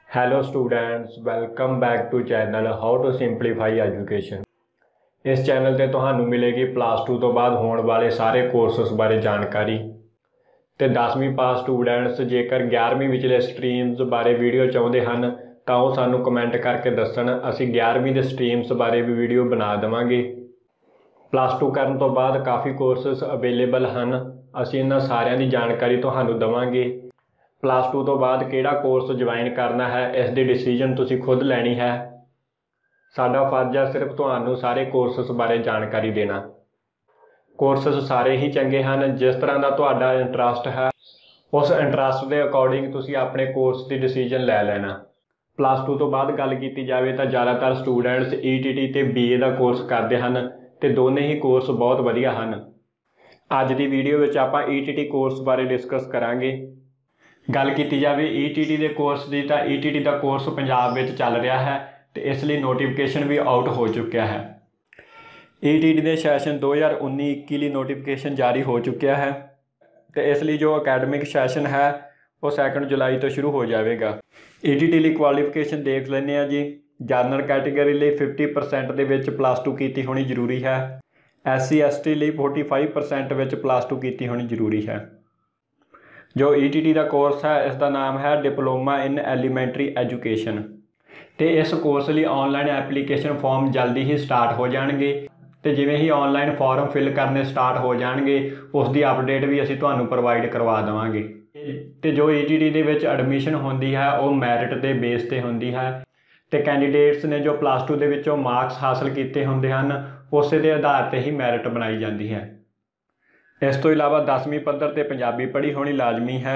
Hello students, welcome back to channel how to simplify education. इस channel ते तुहानू मिलेगी +2 तो बाद होने वाले सारे कोर्सेस बारे जानकारी। तो 10वीं पास स्टूडेंट्स जेकर 11वीं विचले स्ट्रीम्स बारे वीडियो चाहते हैं तो वो सानू कमेंट करके दसन। असी 11वीं के स्ट्रीम्स बारे भी वीडियो बना देवांगे। +2 करन तो बाद काफ़ी कोर्सेस अवेलेबल हैं, असी इन्हां सारिਆਂ ਦੀ जानकारी तुहानू देवांगे। +2 तो बाद किहड़ा कोर्स ज्वाइन करना है इसकी डिसीजन तुसी खुद लैनी है। साडा फर्ज है सिर्फ तुहानू सारे कोर्सेस बारे जानकारी देना। कोर्सेस सारे ही चंगे हैं, जिस तरह का तुहाडा इंटरस्ट है उस इंटरस्ट के अकॉर्डिंग तुसी अपने कोर्स की डिसीजन लै लेना। +2 तो बाद गल की जाए तो ज़्यादातर स्टूडेंट्स ETT ते BA का कोर्स करते हैं तो दोनों ही कोर्स बहुत वधिया हैं। अज की वीडियो में आपां ETT कोर्स बारे डिस्कस करांगे। गल की जाए ETT के कोर्स की तो ETT का कोर्स पंजाब में चल रहा है तो इसलिए नोटिफिकेशन भी आउट हो चुका है। ETT के सैशन 2019-21 लिए नोटिफिकेशन जारी हो चुका है तो इसलिए जो अकैडमिक सैशन है वो 2 जुलाई तो शुरू हो जाएगा। ETT लिए क्वालिफिकेशन देख लें जी। जनरल कैटेगरी लिए 50% के +2 की होनी जरूरी है। SC ST लिए 45% +2 की होनी जरूरी है। जो ETT का कोर्स है इसका नाम है डिप्लोमा इन एलीमेंट्री एजुकेशन। तो इस कोर्स लिए ऑनलाइन एप्लीकेशन फॉर्म जल्दी ही स्टार्ट हो जाएंगे तो जिमें ही ऑनलाइन फॉर्म फिल करने स्टार्ट हो जाएंगे उसकी अपडेट भी असी तुहानू प्रोवाइड करवा देवांगे। तो जो ETT दे विच एडमिशन होंदी है वो मैरिट के बेस पर होंदी है तो कैंडीडेट्स ने जो +2 के विचों मार्क्स हासिल किए होंदे हैं उस दे आधार पर ही मैरिट बनाई जाती है। इस तो इलावा 10वीं पद्धर ते पंजाबी पढ़ी होनी लाजमी है।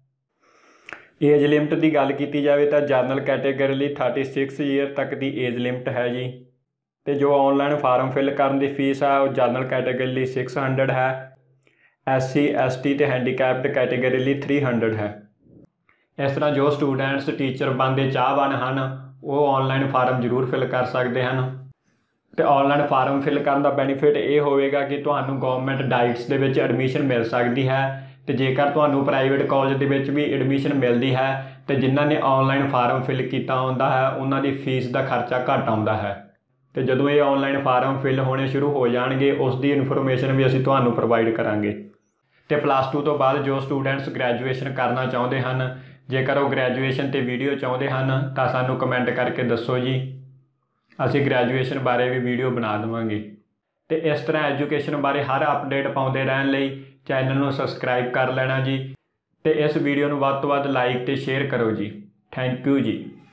एज लिमिट की गल की जाए तो जनरल कैटेगरी लिए 36 ईयर तक की एज लिमिट है जी। तो जो ऑनलाइन फार्म फिल करने की फीस है वो जनरल कैटेगरी लिए 600 है, SC ST ते हैंडीकैप्ड कैटेगरी लिए 300 है। इस तरह जो स्टूडेंट्स टीचर बनते चाहवान हैं वो ऑनलाइन फार्म जरूर फिल कर सकते हैं। तो ऑनलाइन फार्म फिल करने का बेनीफिट ये होगा कि तुहानू गवर्नमेंट डाइट्स के विच एडमिशन मिल सकती है। तो जेकर तुहानू प्राइवेट कॉलेज के विच भी एडमिशन मिलती है तो जिन्हों ने ऑनलाइन फार्म फिल किया होंदा है उन्होंने फीस का खर्चा घट आता है। तो जो ये ऑनलाइन फार्म फिल होने शुरू हो जाएंगे उसकी इन्फॉर्मेशन भी असीं तुहानू प्रोवाइड करांगे। तो +2 तो बाद जो स्टूडेंट्स ग्रैजुएशन करना चाहते हैं जेकर वो ग्रैजुएशन ते वीडियो चाहते हैं तो सानू कमेंट करके दसो जी, असी ग्रैजुएशन बारे भी वीडियो बना देवांगे। तो इस तरह एजुकेशन बारे हर अपडेट पाते रहने लई चैनल को सबसक्राइब कर लेना जी। तो इस वीडियो को वध तो वध लाइक तो शेयर करो जी। Thank you ji.